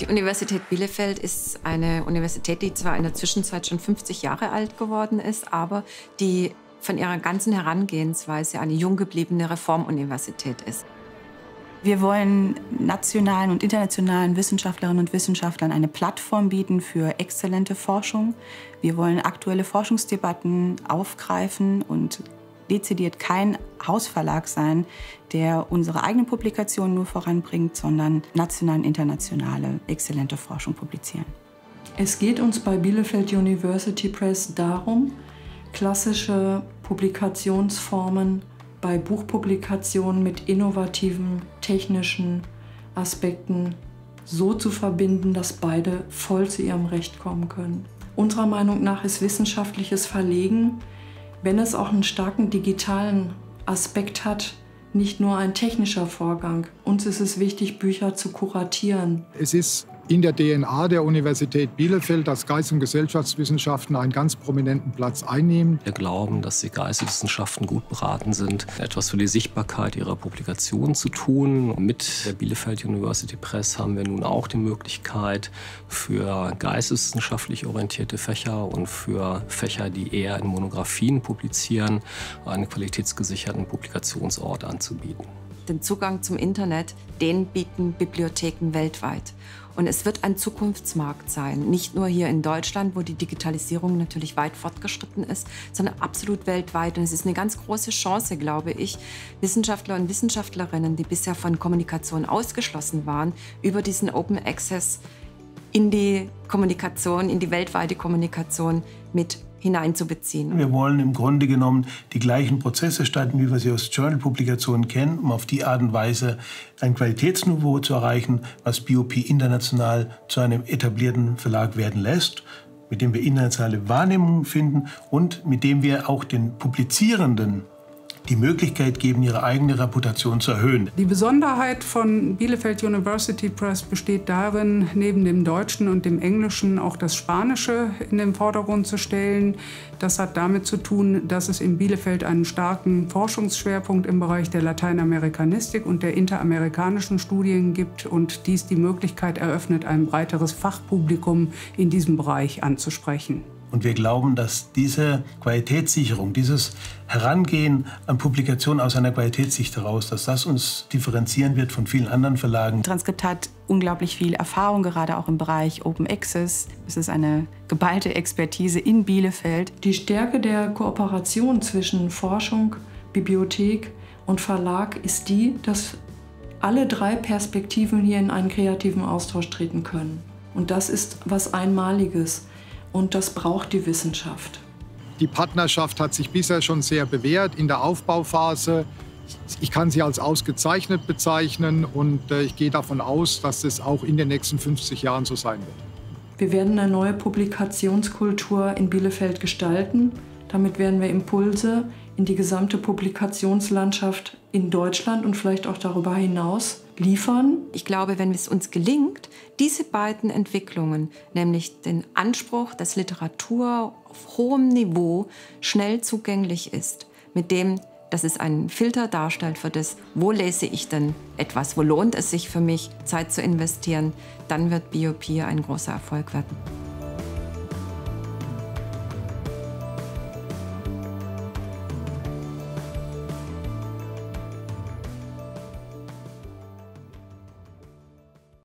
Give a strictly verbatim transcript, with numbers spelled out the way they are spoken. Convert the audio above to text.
Die Universität Bielefeld ist eine Universität, die zwar in der Zwischenzeit schon fünfzig Jahre alt geworden ist, aber die von ihrer ganzen Herangehensweise eine jung gebliebene Reformuniversität ist. Wir wollen nationalen und internationalen Wissenschaftlerinnen und Wissenschaftlern eine Plattform bieten für exzellente Forschung. Wir wollen aktuelle Forschungsdebatten aufgreifen und dezidiert kein Hausverlag sein, der unsere eigenen Publikationen nur voranbringt, sondern national und internationale exzellente Forschung publizieren. Es geht uns bei Bielefeld University Press darum, klassische Publikationsformen bei Buchpublikationen mit innovativen technischen Aspekten so zu verbinden, dass beide voll zu ihrem Recht kommen können. Unserer Meinung nach ist wissenschaftliches Verlegen, wenn es auch einen starken digitalen Aspekt hat, nicht nur ein technischer Vorgang. Uns ist es wichtig, Bücher zu kuratieren. Es ist in der D N A der Universität Bielefeld, dass Geist- und Gesellschaftswissenschaften einen ganz prominenten Platz einnehmen. Wir glauben, dass die Geisteswissenschaften gut beraten sind, etwas für die Sichtbarkeit ihrer Publikationen zu tun. Mit der Bielefeld University Press haben wir nun auch die Möglichkeit, für geisteswissenschaftlich orientierte Fächer und für Fächer, die eher in Monographien publizieren, einen qualitätsgesicherten Publikationsort anzubieten. Den Zugang zum Internet, den bieten Bibliotheken weltweit. Und es wird ein Zukunftsmarkt sein, nicht nur hier in Deutschland, wo die Digitalisierung natürlich weit fortgeschritten ist, sondern absolut weltweit. Und es ist eine ganz große Chance, glaube ich, Wissenschaftler und Wissenschaftlerinnen, die bisher von Kommunikation ausgeschlossen waren, über diesen Open Access in die Kommunikation, in die weltweite Kommunikation mit hineinzubeziehen. Wir wollen im Grunde genommen die gleichen Prozesse starten, wie wir sie aus Journal-Publikationen kennen, um auf die Art und Weise ein Qualitätsniveau zu erreichen, was B O P international zu einem etablierten Verlag werden lässt, mit dem wir internationale Wahrnehmungen finden und mit dem wir auch den Publizierenden die Möglichkeit geben, ihre eigene Reputation zu erhöhen. Die Besonderheit von Bielefeld University Press besteht darin, neben dem Deutschen und dem Englischen auch das Spanische in den Vordergrund zu stellen. Das hat damit zu tun, dass es in Bielefeld einen starken Forschungsschwerpunkt im Bereich der Lateinamerikanistik und der interamerikanischen Studien gibt und dies die Möglichkeit eröffnet, ein breiteres Fachpublikum in diesem Bereich anzusprechen. Und wir glauben, dass diese Qualitätssicherung, dieses Herangehen an Publikationen aus einer Qualitätssicht heraus, dass das uns differenzieren wird von vielen anderen Verlagen. Transkript hat unglaublich viel Erfahrung, gerade auch im Bereich Open Access. Es ist eine geballte Expertise in Bielefeld. Die Stärke der Kooperation zwischen Forschung, Bibliothek und Verlag ist die, dass alle drei Perspektiven hier in einen kreativen Austausch treten können. Und das ist was Einmaliges. Und das braucht die Wissenschaft. Die Partnerschaft hat sich bisher schon sehr bewährt in der Aufbauphase. Ich kann sie als ausgezeichnet bezeichnen und ich gehe davon aus, dass es auch in den nächsten fünfzig Jahren so sein wird. Wir werden eine neue Publikationskultur in Bielefeld gestalten. Damit werden wir Impulse in die gesamte Publikationslandschaft in Deutschland und vielleicht auch darüber hinaus liefern. Ich glaube, wenn es uns gelingt, diese beiden Entwicklungen, nämlich den Anspruch, dass Literatur auf hohem Niveau schnell zugänglich ist, mit dem, dass es einen Filter darstellt für das, wo lese ich denn etwas, wo lohnt es sich für mich, Zeit zu investieren, dann wird B O P ein großer Erfolg werden.